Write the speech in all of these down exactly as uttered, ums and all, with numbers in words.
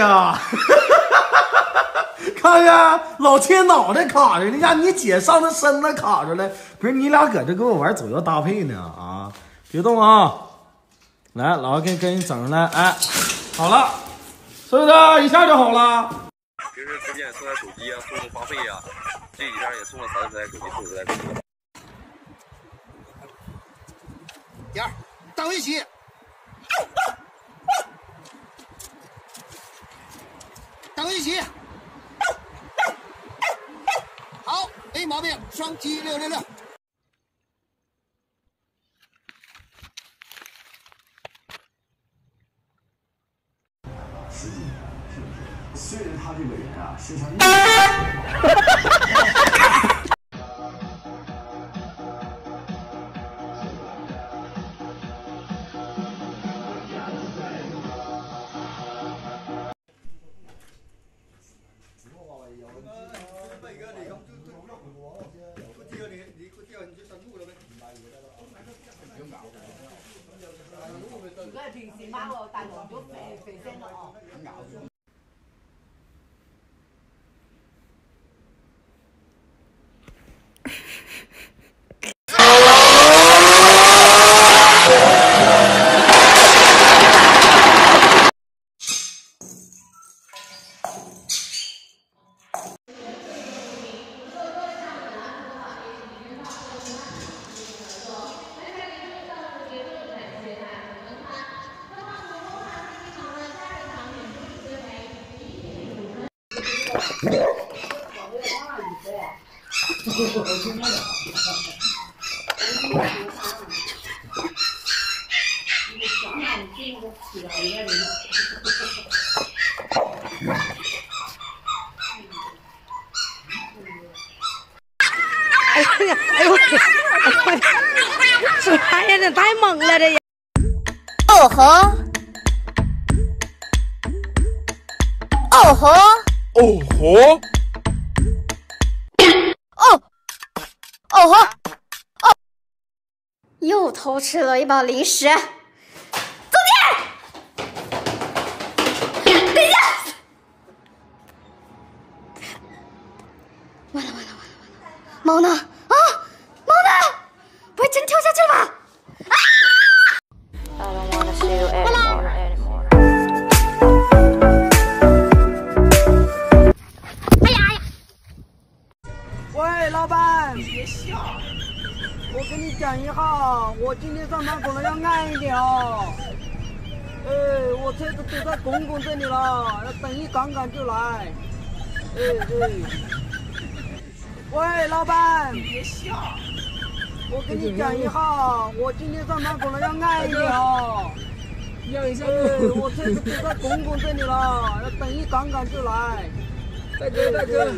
呀！看看老切脑袋卡着了，让你姐上他身子卡着了。不是你俩搁这跟我玩左右搭配呢啊！别动啊！来，老子给给你整上来，哎，好了，是不是一下就好了？ 平时之前也送点手机啊，送送话费啊，这几天也送了三十台手机，四十台手机。 点儿，当围棋。当围棋。好，没毛病，双击六六六。 实际上，是不是？虽然他这个人啊，身上。 如果係平時貓喎，大黃咗肥肥聲咯哦。 哎呀，哎呦，这玩意儿太猛了，这也。 哦吼，哦吼， 哦吼， 哦，哦吼，哦，又偷吃了一包零食。走开！等一下！完了完了完了完了！猫呢？啊，猫呢？不会真跳下去了吧？啊！过来！哎呀哎呀！ 喂，老板，别笑。我跟你讲一下，我今天上班可能要慢一点哦。哎，我车子堵在公公这里了，要等一赶赶就来。哎哎。喂，老板，别笑。我跟你讲一下，我今天上班可能要慢一点哦。让一下路。哎，我车子堵在公公这里了，要等一赶赶就来。大哥，大哥。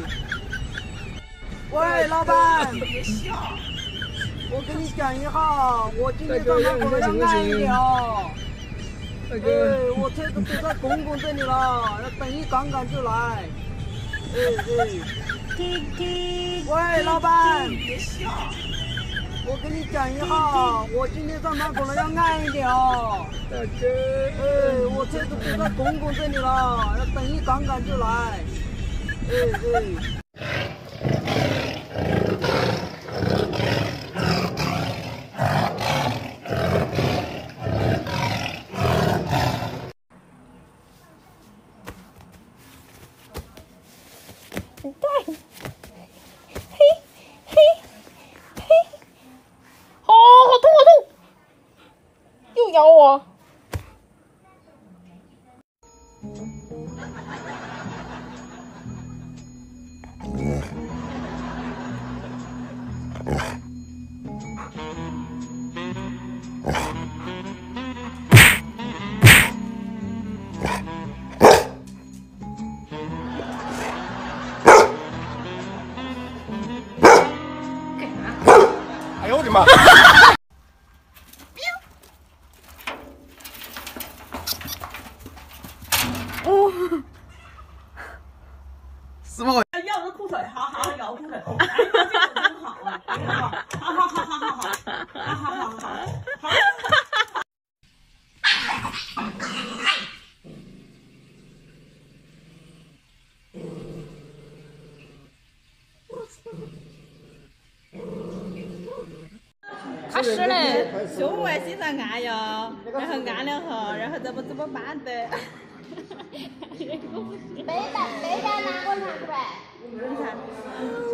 喂，老板，别笑。我跟你讲一下，我今天上班可能要慢一点哦。大哥，哎，我车子堵在公公这里了，要等一赶赶就来。哎哎。喂，老板，别笑。我跟你讲一下，我今天上班可能要慢一点哦。大哥，哎，我车子堵在公公这里了，要等一赶赶就来。哎哎。 对，嘿，嘿，嘿，哦，好痛，好痛，又咬我。 哎呦我的妈！ 哦， 师傅， 要个裤腿，好好咬裤腿。哎，这个真好啊！好好好好好好好好好好好。 他是嘞， 胸外心上按哟，然后按了后，然后这不这么办的？ 背带背带拿过拿出来。 你看。